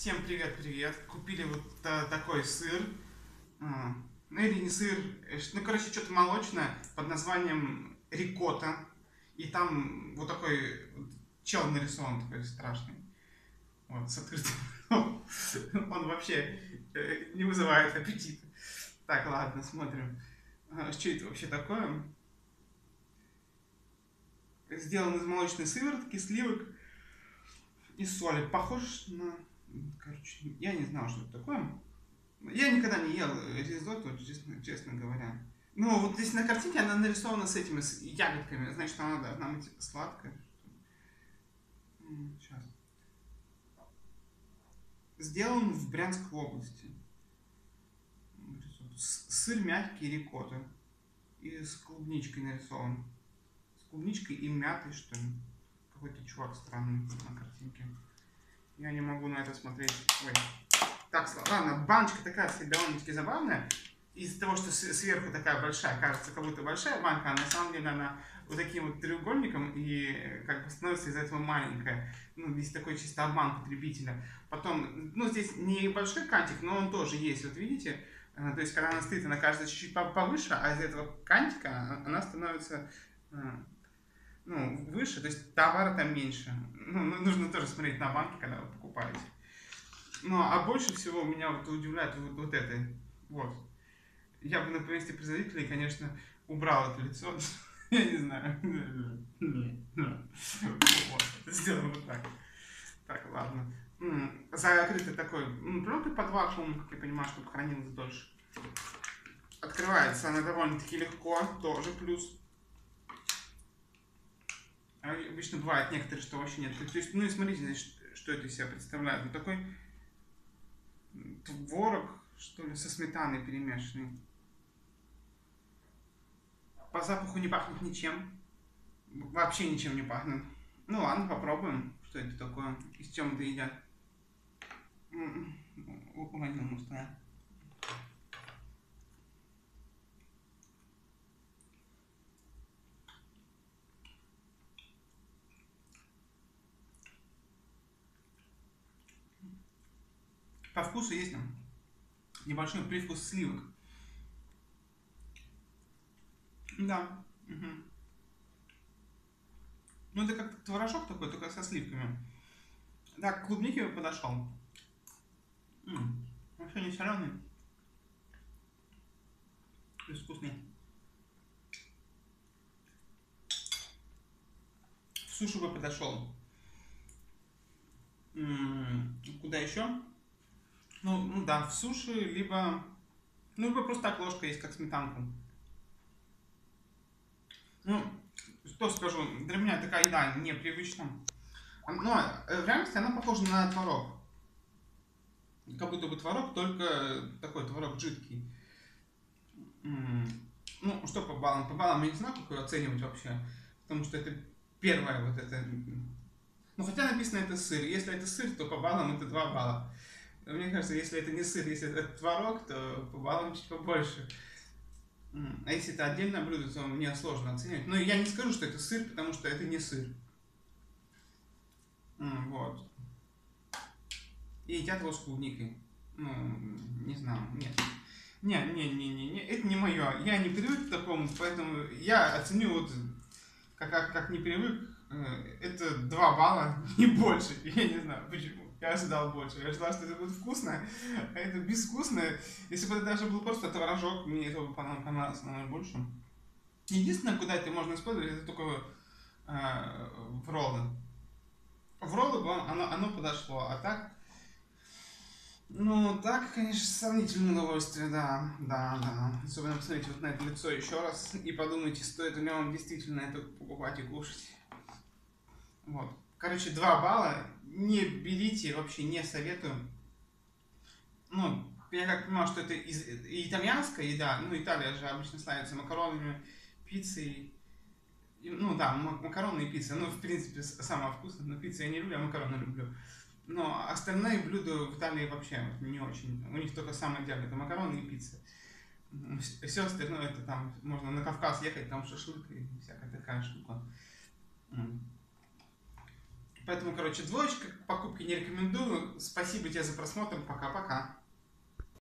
Всем привет-привет. Купили вот такой сыр. Ну или не сыр. Ну, короче, что-то молочное под названием рикотта. И там вот такой вот чел нарисован, такой страшный. Вот, с открытым ртом. Он вообще не вызывает аппетита. Так, ладно, смотрим. Что это вообще такое? Сделан из молочной сыворотки, сливок и соли. Похож на... Короче, я не знал, что это такое. Я никогда не ел ризотто, честно говоря. Ну, вот здесь на картинке она нарисована с этими с ягодками. Значит, она должна быть сладкая. Сейчас. Сделан в Брянской области. Сыр мягкий, рикотта. И с клубничкой нарисован. С клубничкой и мятой, что ли. Какой-то чувак странный на картинке. Я не могу на это смотреть. Ой. Так, ладно, баночка такая довольно-таки забавная. Из-за того, что сверху такая большая, кажется, как будто большая банка, а на самом деле она вот таким вот треугольником и как бы становится из-за этого маленькая. Ну, здесь такой чисто обман потребителя. Потом, ну, здесь небольшой кантик, но он тоже есть, вот видите? То есть, когда она стоит, она кажется чуть-чуть повыше, а из этого кантика она становится, ну, выше, то есть товара там меньше. Ну, нужно тоже смотреть на банки, когда вы покупаете. Ну, а больше всего меня вот удивляет вот это. Вот. Я бы на месте производителей, конечно, убрал это лицо. Я не знаю. Вот. Сделаем вот так. Так, ладно. Закрытый такой пленкой под вакуум, как я понимаю, чтобы хранилось дольше. Открывается она довольно-таки легко, тоже плюс. Обычно бывает некоторые, что вообще нет. То есть, ну и смотрите, значит, что это из себя представляет. Вот такой творог, что ли, со сметаной перемешанный. По запаху не пахнет ничем. Вообще ничем не пахнет. Ну ладно, попробуем, что это такое, из чем это едят. Уронил мустая. По вкусу есть там небольшой привкус сливок. Да. Угу. Ну это как творожок такой, только со сливками. Да, к клубнике подошел. Вообще не соленый. Вкусный. В сушу бы подошел. Куда еще? Ну да, в суши, либо... Ну, либо просто так ложка есть, как сметанку. Ну, что скажу, для меня такая еда непривычна. Но в реальности она похожа на творог. Как будто бы творог, только такой творог жидкий. Ну, что по баллам? По баллам я не знаю, как ее оценивать вообще. Потому что это первое вот это... Ну, хотя написано это сыр. Если это сыр, то по баллам это 2 балла. Мне кажется, если это не сыр, если это творог, то по баллам чуть побольше. А если это отдельное блюдо, то мне сложно оценивать. Но я не скажу, что это сыр, потому что это не сыр. Вот. И едят его с клубникой. Ну, не знаю, нет. Не, это не мое. Я не привык к такому, поэтому я оценю вот, как не привык, это 2 балла, не больше. Я не знаю почему. Я ожидал больше. Я ожидал, что это будет вкусно, а это безвкусное. Если бы это даже был просто творожок, мне этого понравилось намного больше. Единственное, куда это можно использовать, это только в роллы. В роллы бы оно подошло, а так... Ну, так, конечно, сомнительное удовольствие, да. Особенно посмотрите вот на это лицо еще раз и подумайте, стоит ли вам действительно это покупать и кушать. Вот. Короче, 2 балла. Не берите, вообще не советую. Ну, я как понимаю, что это итальянская еда. Ну, Италия же обычно славится макаронами, пиццей. Ну да, макароны и пицца. Ну, в принципе, самое вкусное. Но пиццу я не люблю, а макароны люблю. Но остальные блюда в Италии вообще не очень. У них только самое идеальное, это макароны и пицца. Все остальное, это там, можно на Кавказ ехать, там шашлык и всякая такая штука. Поэтому, короче, двоечка, покупки не рекомендую. Спасибо тебе за просмотр. Пока-пока.